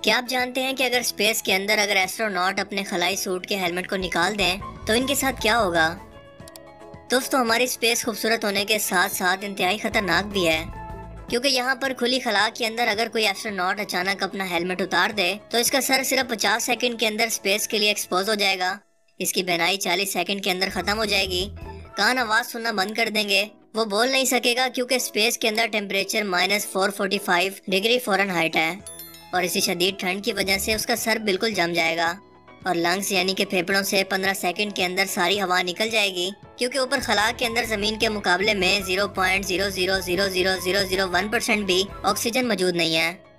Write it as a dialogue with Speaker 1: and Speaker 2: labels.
Speaker 1: क्या आप जानते हैं कि अगर स्पेस के अंदर अगर एस्ट्रोनॉट अपने खलाई सूट के हेलमेट को निकाल दें तो इनके साथ क्या होगा। दोस्तों, हमारी स्पेस खूबसूरत होने के साथ साथ इंतहाई खतरनाक भी है, क्योंकि यहाँ पर खुली खला के अंदर अगर कोई एस्ट्रोनॉट अचानक अपना हेलमेट उतार दे तो इसका सर सिर्फ 50 सेकंड के अंदर स्पेस के लिए एक्सपोज हो जाएगा। इसकी बहनाई 40 सेकंड के अंदर खत्म हो जाएगी। कान आवाज सुनना बंद कर देंगे। वो बोल नहीं सकेगा क्योंकि स्पेस के अंदर टेम्परेचर -445 डिग्री फ़ारेनहाइट है और इसी शदीद ठंड की वजह से उसका सर बिल्कुल जम जाएगा और लंग्स यानी कि फेफड़ों से 15 सेकंड के अंदर सारी हवा निकल जाएगी, क्योंकि ऊपर खला के अंदर जमीन के मुकाबले में 0.000001% भी ऑक्सीजन मौजूद नहीं है।